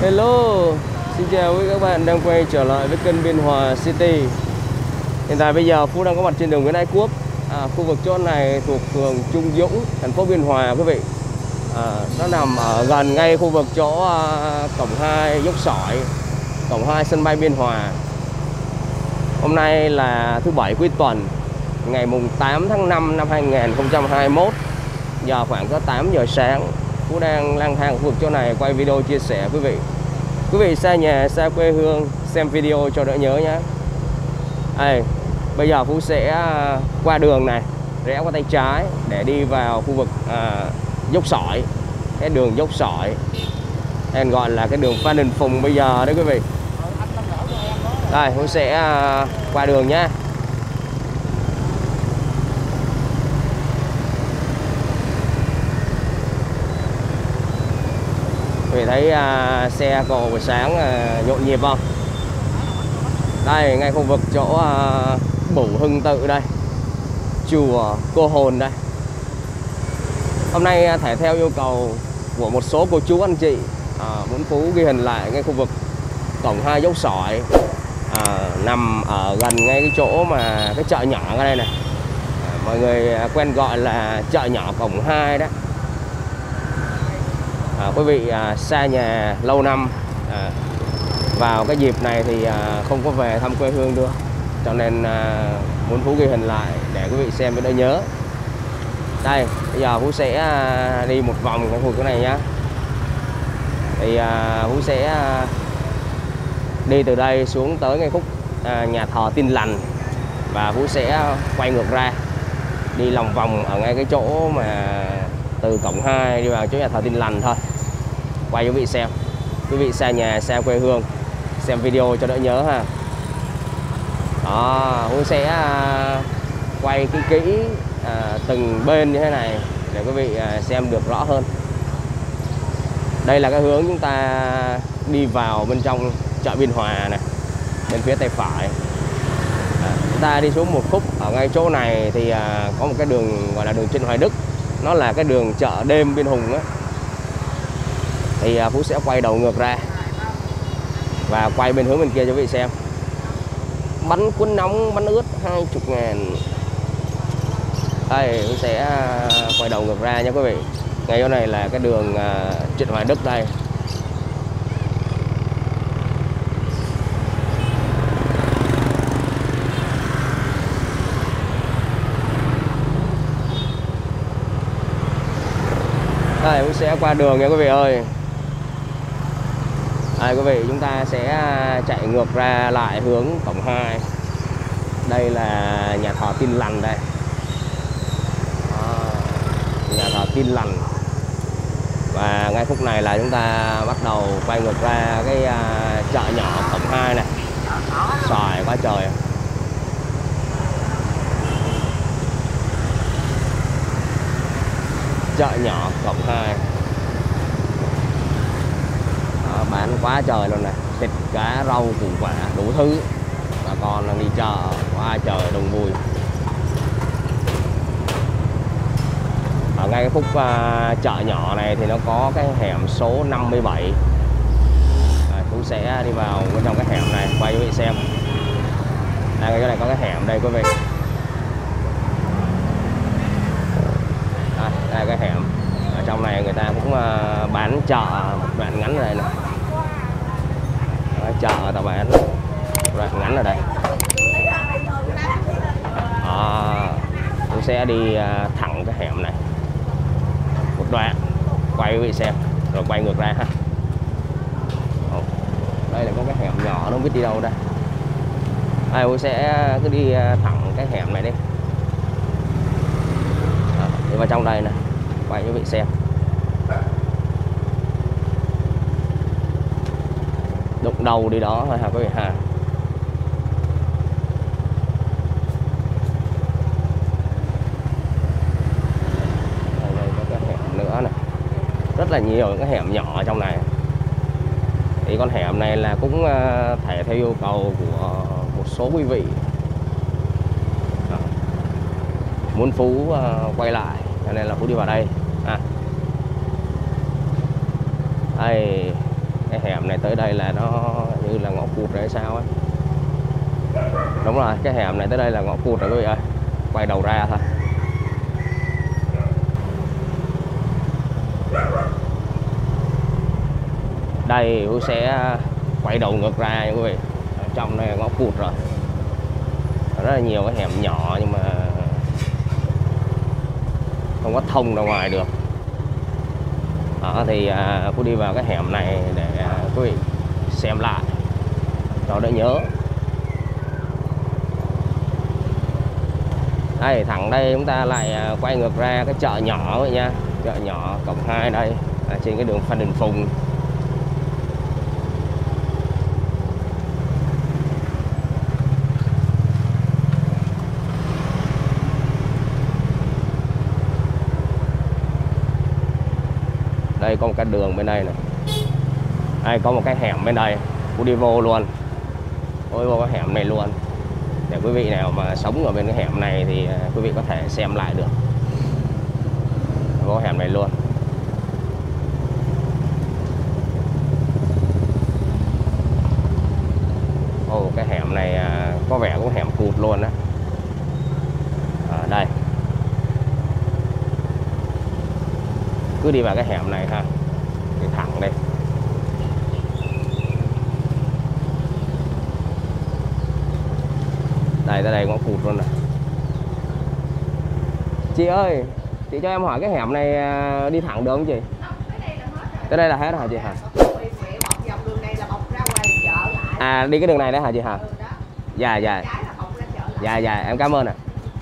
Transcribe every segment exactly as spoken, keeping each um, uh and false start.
Hello, xin chào quý các bạn đang quay trở lại với kênh Biên Hòa City. Hiện tại bây giờ Phú đang có mặt trên đường Nguyễn Ái Quốc. à, Khu vực chỗ này thuộc phường Trung Dũng, thành phố Biên Hòa quý vị. à, Nó nằm ở gần ngay khu vực chỗ à, cổng hai dốc sỏi, cổng hai sân bay Biên Hòa. Hôm nay là thứ bảy cuối tuần, ngày mùng tám tháng năm năm hai nghìn không trăm hai mươi mốt. Giờ khoảng có tám giờ sáng. Phú đang lang thang ở khu vực chỗ này quay video chia sẻ quý vị. Quý vị xa nhà, xa quê hương xem video cho đỡ nhớ nhé. Đây, bây giờ Phú sẽ qua đường này, rẽ qua tay trái để đi vào khu vực à, dốc sỏi. Cái đường dốc sỏi em gọi là cái đường Phan Đình Phùng bây giờ đấy quý vị. Đây, Phú sẽ à, qua đường nhé. Quý vị thấy à, xe cộ buổi sáng à, nhộn nhịp không? Đây, ngay khu vực chỗ à, Bửu Hưng Tự đây, chùa Cô Hồn đây. Hôm nay à, thể theo yêu cầu của một số cô chú anh chị à, muốn Phú ghi hình lại ngay khu vực cổng hai dốc sỏi, à, nằm ở gần ngay cái chỗ mà cái chợ nhỏ ở đây này. à, Mọi người quen gọi là chợ nhỏ cổng hai đó. À, quý vị à, xa nhà lâu năm à, vào cái dịp này thì à, không có về thăm quê hương được, cho nên à, muốn Phú ghi hình lại để quý vị xem cho đỡ nhớ. Đây, bây giờ Phú sẽ à, đi một vòng cái khu vực này nhá. Thì à, Phú sẽ à, đi từ đây xuống tới ngay khúc à, nhà thờ Tin Lành, và Phú sẽ quay ngược ra đi lòng vòng ở ngay cái chỗ mà từ cổng hai đi vào chỗ nhà thờ Tin Lành thôi. Quay cho quý vị xem. Quý vị xa nhà, xa quê hương xem video cho đỡ nhớ ha. Đó, Phú sẽ à, quay kỹ kỹ à, từng bên như thế này để quý vị à, xem được rõ hơn. Đây là cái hướng chúng ta đi vào bên trong chợ Biên Hòa này, bên phía tay phải. à, Chúng ta đi xuống một khúc ở ngay chỗ này thì à, có một cái đường gọi là đường Trịnh Hoài Đức. Nó là cái đường chợ đêm Biên Hùng á. Thì à, Phú sẽ quay đầu ngược ra và quay bên hướng bên kia cho quý vị xem. Bánh cuốn nóng, bánh ướt hai mươi ngàn. Đây, Phú sẽ quay đầu ngược ra nha quý vị. Ngay chỗ này là cái đường à, Trịnh Hoài Đức đây. Đây, Phú sẽ qua đường nha quý vị ơi. Đây quý vị, chúng ta sẽ chạy ngược ra lại hướng cổng hai. Đây là nhà thờ Tin Lành đây. Đó, nhà thờ Tin Lành. Và ngay khúc này là chúng ta bắt đầu quay ngược ra cái uh, chợ nhỏ cổng hai này. Xoài quá trời. Chợ nhỏ cổng hai. Đó, bán quá trời luôn này, thịt cá rau củ quả đủ thứ. Bà con đang đi chợ quá trời đông vui. Ở ngay cái khúc uh, chợ nhỏ này thì nó có cái hẻm số năm mươi bảy. à, Phú sẽ đi vào bên trong cái hẻm này quay cho quý vị xem. Đây, cái này có cái hẻm đây quý vị. Đây, đây là cái hẻm. Ở trong này người ta cũng uh, bán chợ một đoạn ngắn này nè. Chợ người ta bán một đoạn ngắn ở đây. À, tôi sẽ đi uh, thẳng cái hẻm này một đoạn, quay quý vị xem rồi quay ngược ra ha. Đây là có cái hẻm nhỏ, nó không biết đi đâu đây. Đây, tôi sẽ cứ đi uh, thẳng cái hẻm này đi. À, đi vào trong đây nè, quay cho quý vị xem. Đụng đầu đi đó thôi hả quý vị ha. Đây, đây có cái hẻm nữa này. Rất là nhiều cái hẻm nhỏ ở trong này. Thì con hẻm này là cũng thể theo yêu cầu của một số quý vị. Đó. Muốn Phú uh, quay lại cho nên là Phú đi vào đây. À. Đây, Cái hẻm này tới đây là nó như là ngõ cụt rồi hay sao ấy. Đúng rồi, cái hẻm này tới đây là ngõ cụt rồi quý vị ơi. Quay đầu ra thôi. Đây Hữu sẽ quay đầu ngược ra nha quý vị. Ở trong này ngõ cụt rồi. Rất là nhiều cái hẻm nhỏ nhưng mà không có thông ra ngoài được. Đó, thì à, Phú đi vào cái hẻm này để à, quý vị xem lại cho đỡ nhớ. Đây thẳng đây chúng ta lại à, quay ngược ra cái chợ nhỏ vậy nha. Chợ nhỏ cổng hai đây à, trên cái đường Phan Đình Phùng. Đây có một cái đường bên đây này. Đây có một cái hẻm bên đây. Phú đi vô luôn. Ôi vô cái hẻm này luôn. Để quý vị nào mà sống ở bên cái hẻm này thì quý vị có thể xem lại được. Vô hẻm này luôn. Ồ cái hẻm này có vẻ cũng hẻm cụt luôn đó. À, đây. Cứ đi vào cái hẻm này ha. Đi thẳng đây. Đây tới đây ngõ cụt luôn này. Chị ơi, chị cho em hỏi cái hẻm này đi thẳng được không chị? Tới đây là hết hả chị hả? À đi cái đường này đó hả chị hả? Dạ dạ. Dạ dạ em cảm ơn ạ.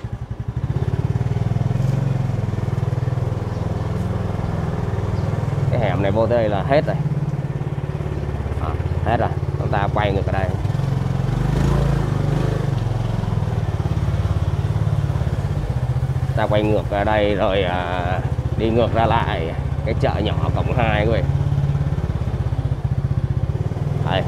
Cái hẻm này vô tới đây là hết rồi. À, hết rồi. Chúng ta quay ngược ở đây. Ta quay ngược ra đây rồi à, đi ngược ra lại cái chợ nhỏ cổng hai quý vị. Đây.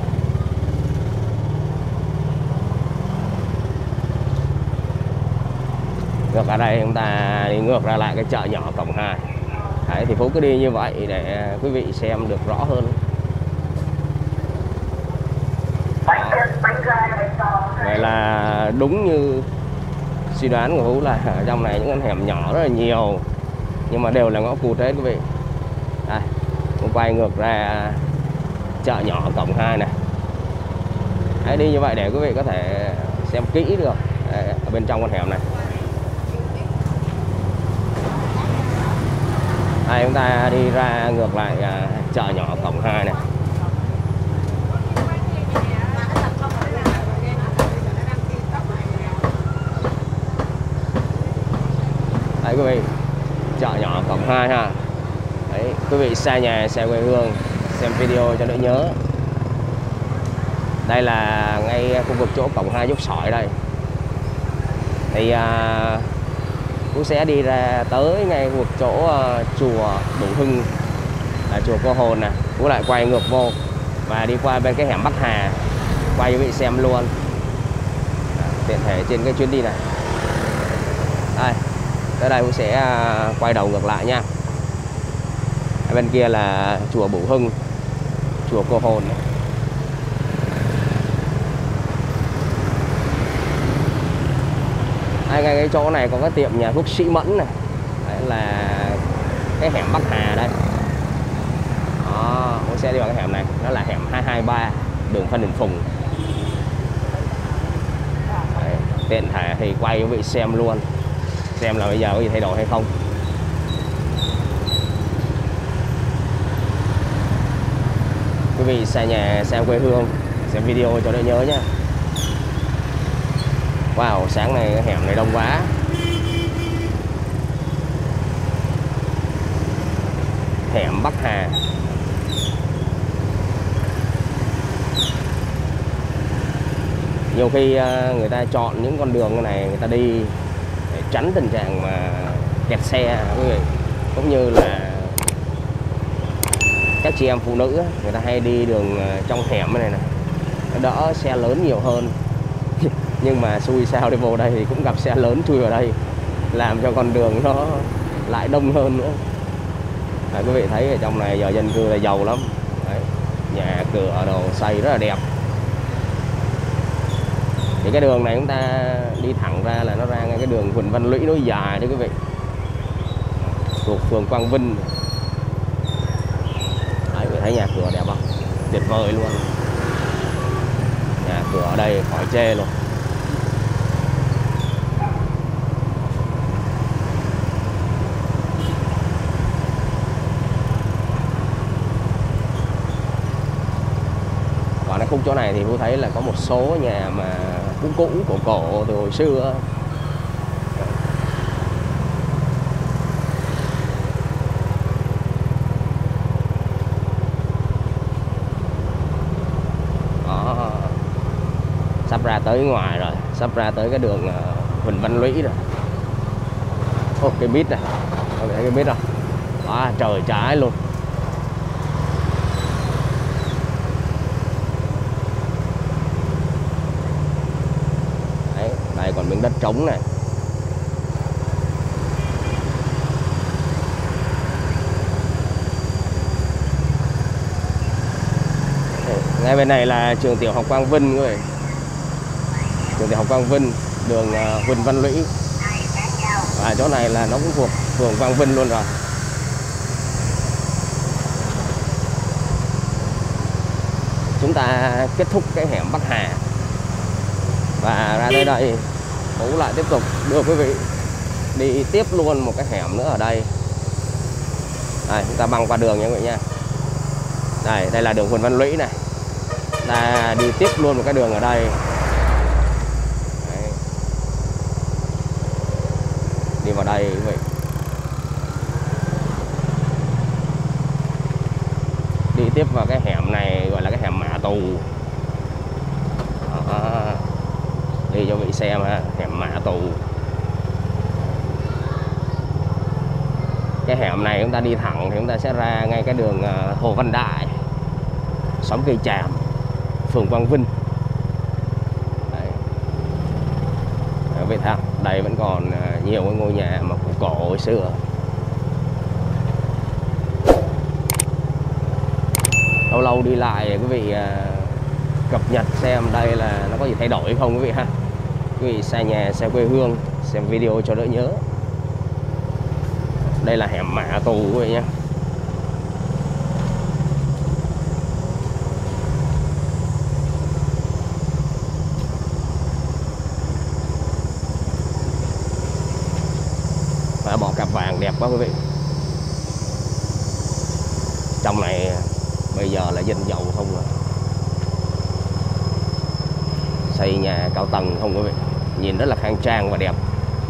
Ngược ở đây chúng ta đi ngược ra lại cái chợ nhỏ cổng hai. Đấy, thì Phú cứ đi như vậy để quý vị xem được rõ hơn. Đó. Vậy là đúng như suy đoán của Phú là ở trong này những con hẻm nhỏ rất là nhiều nhưng mà đều là ngõ cụt hết quý vị. Đây, cũng quay ngược ra chợ nhỏ cổng hai này. Hãy đi như vậy để quý vị có thể xem kỹ được đây, ở bên trong con hẻm này. Đây chúng ta đi ra ngược lại à, chợ nhỏ cổng hai này. Đấy quý vị, chợ nhỏ cổng hai ha. Đấy, quý vị xa nhà, xa quê hương xem video cho đỡ nhớ. Đây là ngay khu vực chỗ cổng hai dốc sỏi đây. Thì à, Phú sẽ đi ra tới ngay khu vực chỗ uh, chùa Bửu Hưng, là chùa Cô Hồn nè. Phú lại quay ngược vô và đi qua bên cái hẻm Bắc Hà, quay cho quý vị xem luôn. À, tiện thể trên cái chuyến đi này. Đây, tới đây Phú sẽ uh, quay đầu ngược lại nha. Ở bên kia là chùa Bửu Hưng, chùa Cô Hồn này. Ngay cái chỗ này có cái tiệm nhà thuốc Sĩ Mẫn này. Đấy là cái hẻm Bắc Hà đây. Đó, mình sẽ đi vào cái hẻm này. Nó là hẻm hai hai ba đường Phan Đình Phùng. Đấy, tiện thể thì quay quý vị xem luôn, xem là bây giờ có gì thay đổi hay không. Quý vị xa nhà, xem quê hương, xem video cho đỡ nhớ nhé. Wow, sáng nay cái hẻm này đông quá. Hẻm Bắc Hà. Nhiều khi người ta chọn những con đường này người ta đi để tránh tình trạng mà kẹt xe quý vị. Cũng như là các chị em phụ nữ người ta hay đi đường trong hẻm này này, nó đỡ xe lớn nhiều hơn. Nhưng mà xui sao đi vô đây thì cũng gặp xe lớn chui vào đây, làm cho con đường nó lại đông hơn nữa. Đấy, quý vị thấy ở trong này giờ dân cư là giàu lắm. Đấy, nhà cửa đồ xây rất là đẹp. Thì cái đường này chúng ta đi thẳng ra là nó ra ngay cái đường Huỳnh Văn Lũy nối dài đấy quý vị, thuộc phường Quang Vinh. Đấy, quý vị thấy nhà cửa đẹp không? Tuyệt vời luôn. Nhà cửa ở đây khỏi chê luôn. Còn cái khúc chỗ này thì Phú thấy là có một số nhà mà cũ cũ cổ cổ từ hồi xưa. Đó. Sắp ra tới ngoài rồi, sắp ra tới cái đường Huỳnh Văn Lũy rồi. Ô, cái mít này, có thấy cái mít không? Đó, trời trái luôn. Đây còn miếng đất trống này. Ngay bên này là trường tiểu học Quang Vinh người. Trường tiểu học Quang Vinh, đường uh, Huỳnh Văn Lũy. Và chỗ này là nó cũng thuộc phường Quang Vinh luôn rồi. Chúng ta kết thúc cái hẻm Bắc Hà và ra tới đây Phú lại tiếp tục đưa quý vị đi tiếp luôn một cái hẻm nữa ở đây. Đây, chúng ta băng qua đường nha quý vị nha. Đây, đây là đường Huỳnh Văn Lũy này. Ta đi tiếp luôn một cái đường ở đây. Đấy. Đi vào đây quý vị. Đi tiếp vào cái hẻm này gọi là cái hẻm Mã Tù. Đó. Đi cho vị xem ha, hẻm Mã Tù. Cái hẻm này chúng ta đi thẳng thì chúng ta sẽ ra ngay cái đường Hồ Văn Đại, xóm Cây Tràm, phường Quang Vinh. Đấy. Vậy thôi, đây vẫn còn nhiều cái ngôi nhà mà cổ cổ hồi xưa. Lâu lâu đi lại quý vị cập nhật xem đây là nó có gì thay đổi không quý vị ha. Quý vị xa nhà, xa quê hương, xem video cho đỡ nhớ. Đây là hẻm Mã Tù quý vị nhé. Và bỏ cặp vàng đẹp quá quý vị. Trong này bây giờ là dân giàu không rồi. Xây nhà cao tầng không quý vị. Nhìn rất là khang trang và đẹp.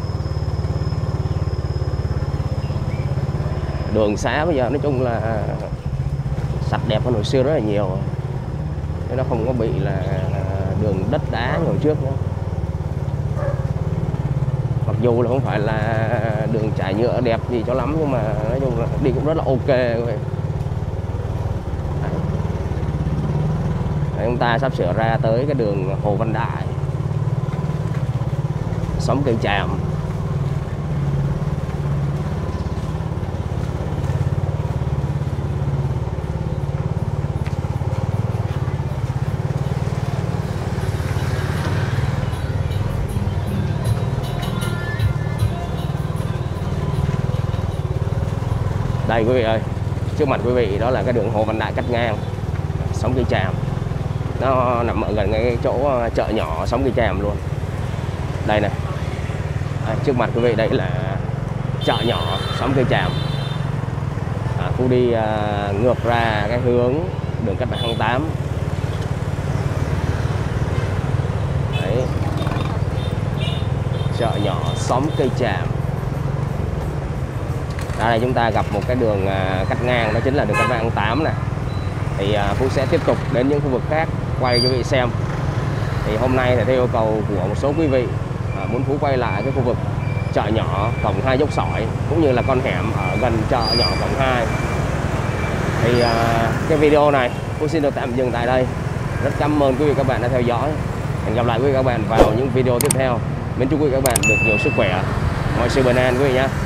Đường xá bây giờ nói chung là sạch đẹp hơn hồi xưa rất là nhiều. Nó không có bị là đường đất đá như hồi trước nữa. Mặc dù là không phải là đường trải nhựa đẹp gì cho lắm, nhưng mà nói chung là đi cũng rất là ok quý vị. Đấy, chúng ta sắp sửa ra tới cái đường Hồ Văn Đại, xóm Cây Tràm. Đây quý vị ơi, trước mặt quý vị đó là cái đường Hồ Văn Đại cắt ngang xóm Cây Tràm. Nó nằm ở gần cái chỗ chợ nhỏ xóm Cây Tràm luôn. Đây này, à, trước mặt quý vị đây là chợ nhỏ xóm Cây Tràm. À, Phú đi à, ngược ra cái hướng đường Cách Mạng tháng tám. Đấy, chợ nhỏ xóm Cây Tràm. Ở đây chúng ta gặp một cái đường à, cắt ngang, đó chính là đường Cách Mạng tháng tám này. Thì à, Phú sẽ tiếp tục đến những khu vực khác quay cho quý vị xem. Thì hôm nay thì theo yêu cầu của một số quý vị à, muốn Phú quay lại cái khu vực chợ nhỏ cổng hai Dốc Sỏi, cũng như là con hẻm ở gần chợ nhỏ cổng hai. Thì à, cái video này Phú xin được tạm dừng tại đây. Rất cảm ơn quý vị các bạn đã theo dõi. Hẹn gặp lại quý vị các bạn vào những video tiếp theo. Mến chúc quý vị các bạn được nhiều sức khỏe, mọi sự bình an quý vị nhé.